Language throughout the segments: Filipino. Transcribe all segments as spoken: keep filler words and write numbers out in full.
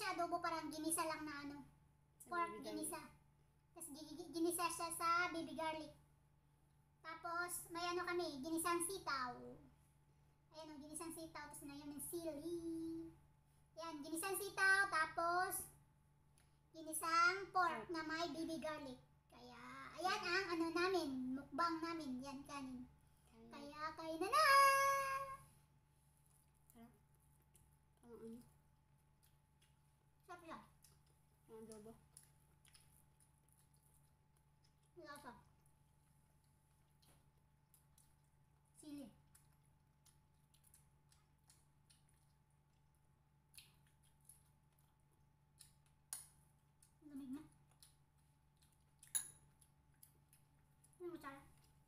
sa adobo, parang ginisa lang na ano. Sa Pork baby garlic. ginisa. Tapos gi- gi- ginisa siya sa baby garlic. Tapos may ano kami, ginisang sitaw. Ayan o, ginisang sitaw. Tapos na yun ng sili. Yan, ginisang sitaw. Tapos ginisang pork na may baby garlic. Kaya, ayan ang ano namin, mukbang namin. Yan, kanin. Kaya, kain na na! Sarap. Parang ano? Sarap siya. Parang adobo. Lasa. Sili. Lamig na. Ano mo, Chara?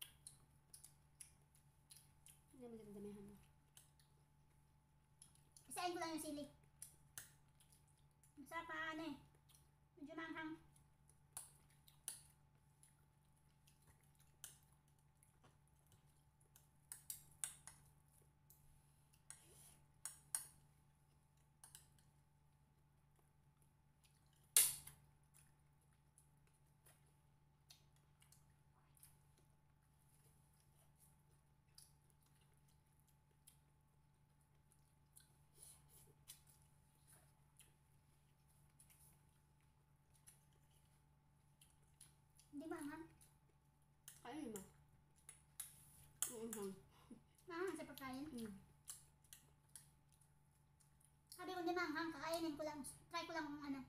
Hindi mo dinadamihan mo. Isain ko lang yung sili. Masarap pa ano eh. Medyo manghang. Hindi manghang. Kainin mo. Mm-hmm. Manghang sa pagkain. Mm. Sabi ko hindi manghang, kakainin ko lang. Try ko lang kung ano.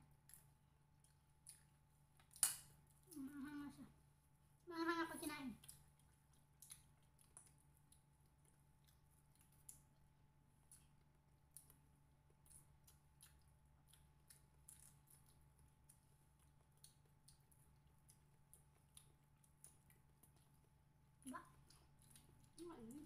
Manghang na siya. Manghang ako kinain. Diba? Kainin.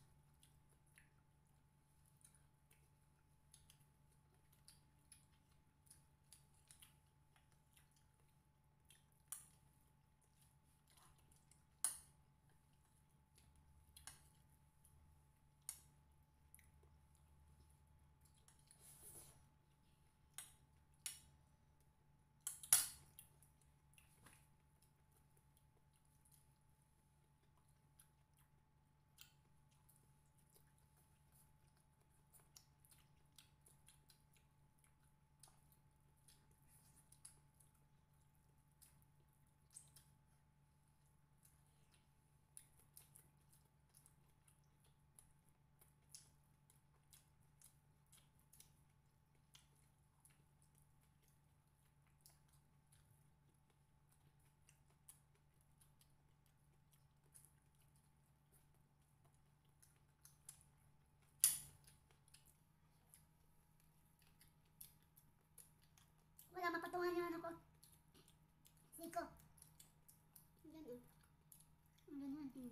Wala mapatungan yung ano ko. Siko. Yan oh. Ang ganyan. Mm.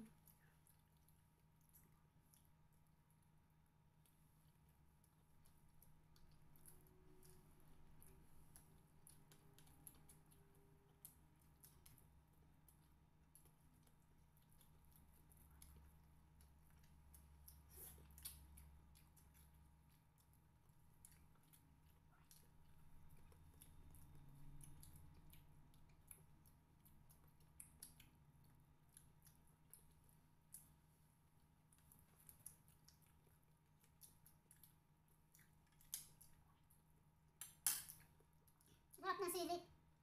Sarap na sili.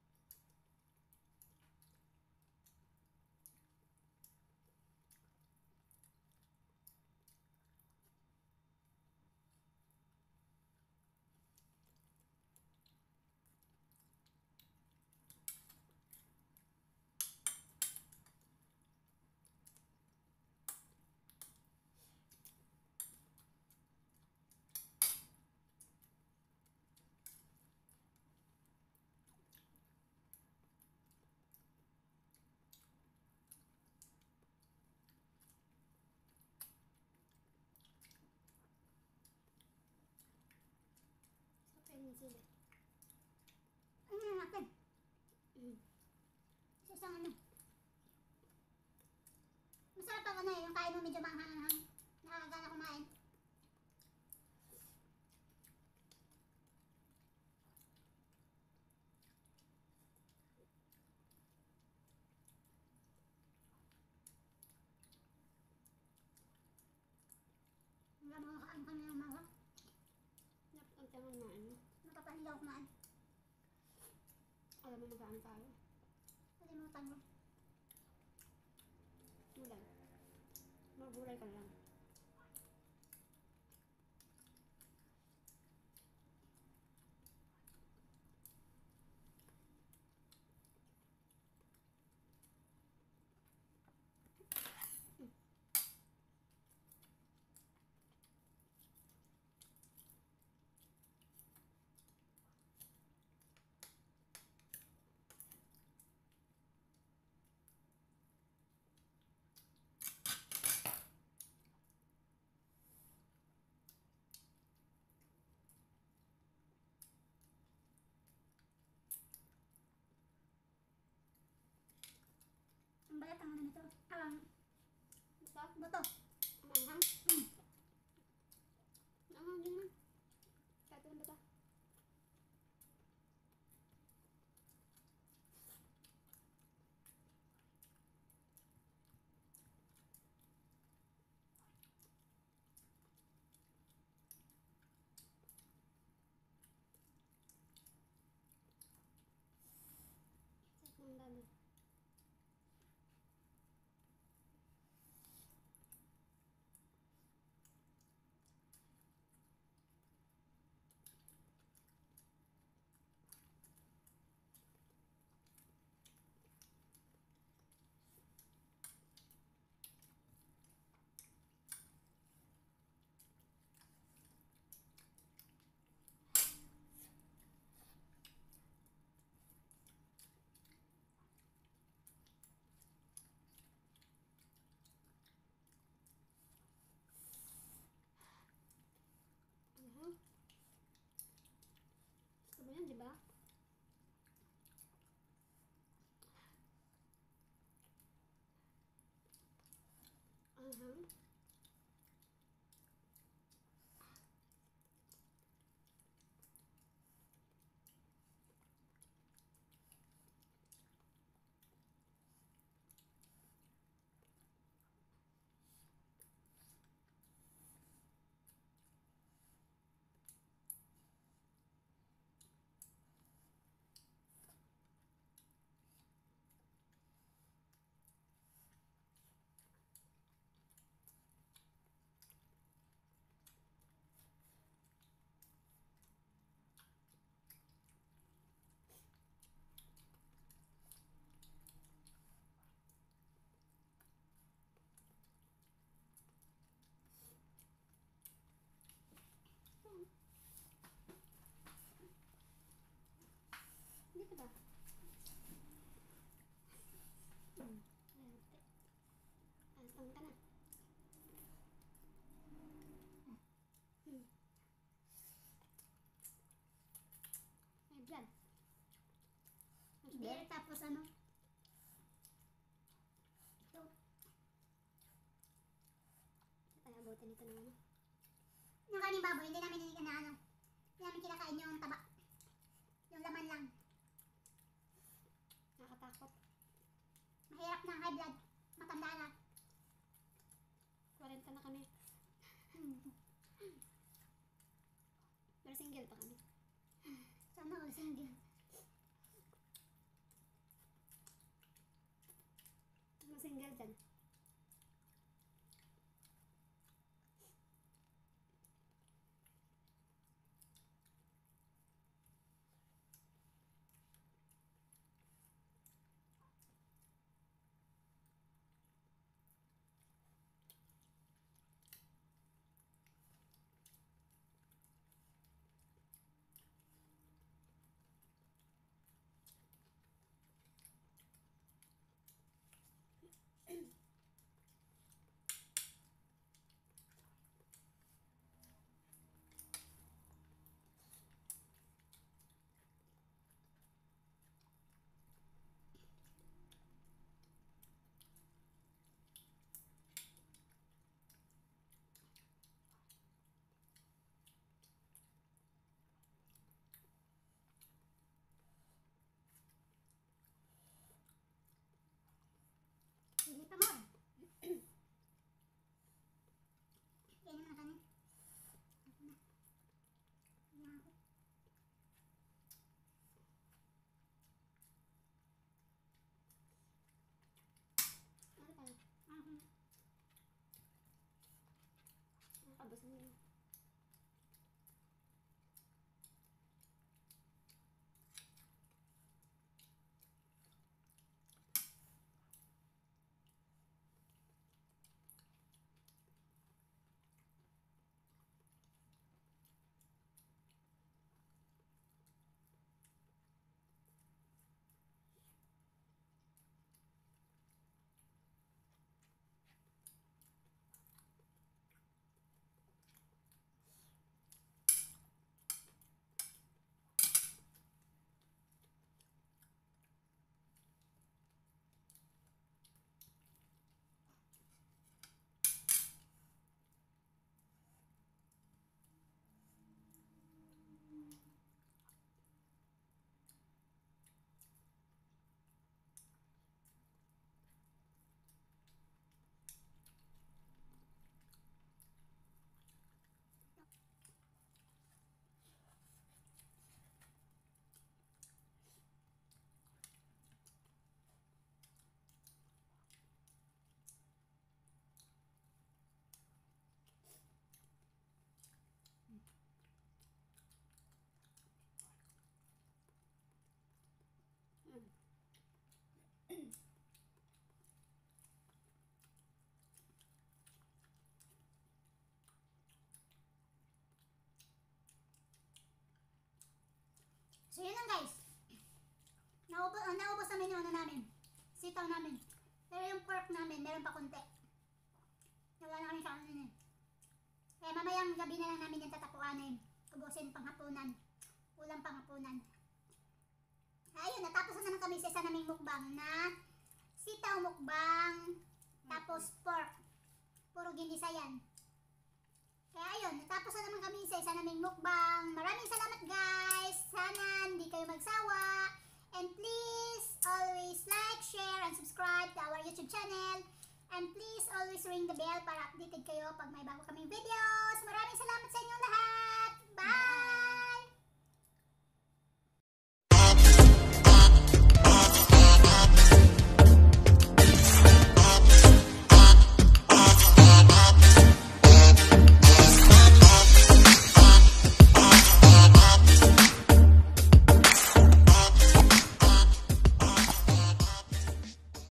Kainin sila. Ano na natin? Mm. Sa isang ano. Masarap ang ano eh, yung kain mo medyo manghang-anghang. Nakakagana kumain. Hindi ako kumaan. Alam mo magaan tayo. Kalimutan ko. Gulay. Magulay ka lang. Ang balat ang ano nito. Ang Ito? buto. Ang anghang? Mm. Ang anghang din naman. Kahit ilan ba ito? Sakit ng dami. Anghang. Gusto mo yan, di ba? Anghang. Hindi ka ba? Hmm. Lente. Antong ka na. Hmm. May blood. Mas Beer blood. tapos ano? Ito. Ay, abutin ito ng ano. Yung kaning baboy, hindi namin hindi na ano. Hindi namin kinakain yung taba. Yung laman lang. Nakatakot. Mahirap na high blood. Matanda na. forty na kami. Hmm. Pero single pa kami. Sana all single. Ano single dyan? So yun lang guys. Naubos, uh, naubos namin yung ano namin. Sitaw namin. Pero yung pork namin, meron pa konti. Wala na kami kaano eh. Kaya mamayang gabi na lang namin yung tatapuanin. Ubusin panghapunan. Ulang panghapunan. Ayun, natapos na naman kami sa isa naming mukbang na sitaw mukbang. Tapos pork. Puro ginisa yan. Kaya ayun, natapos na naman kami sa isa naming mukbang. Maraming salamat guys. Sana hindi kayo magsawa. And please always like, share, and subscribe to our YouTube channel. And please always ring the bell para updated kayo pag may bago kaming videos. Maraming salamat sa inyo lahat.